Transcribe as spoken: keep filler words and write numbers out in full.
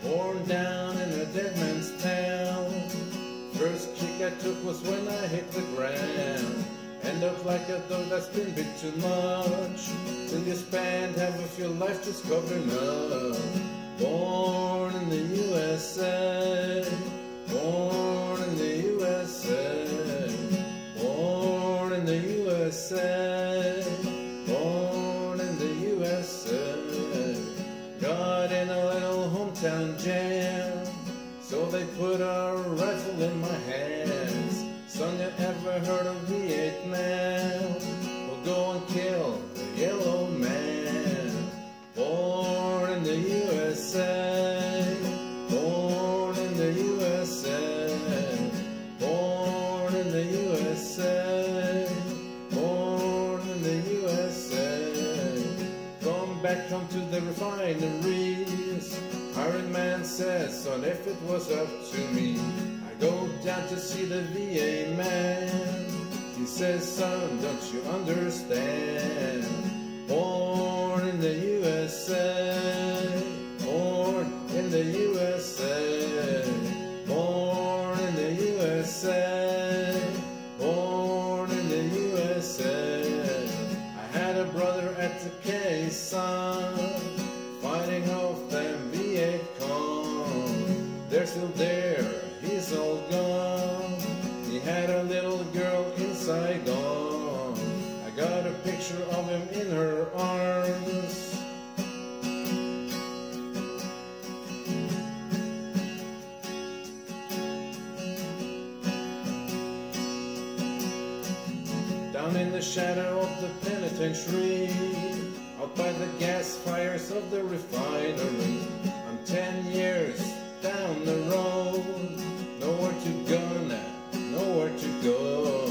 born down in a dead man's town. First kick I took was when I hit the ground. End up like a dog that's been bit too much, till you spend half of your life just covering up. Born in the U S A, born in the U S A, born in the U S A, born in the U S A. Got in a little hometown jam, so they put a rifle in my hands. Son, you ever heard of V eight man? We'll go and kill the yellow man. Born in the U S A, born in the U S A, born in the U S A, born in the U S A. Come back, come to the refineries. Hiring man says, son, if it was up to me, I go down to see the V A man. He says, son, don't you understand? Born in the U S A, born in the U S A, born in the U S A, born in the U S A. I had a brother at the K, son, fighting off them V eight con. They're still there, he's all gone. He had a little girl in Saigon. I got a picture of him in her arms. Down in the shadow of the penitentiary, out by the gas fires of the refinery, I'm ten years down the road, nowhere to go now, nowhere to go.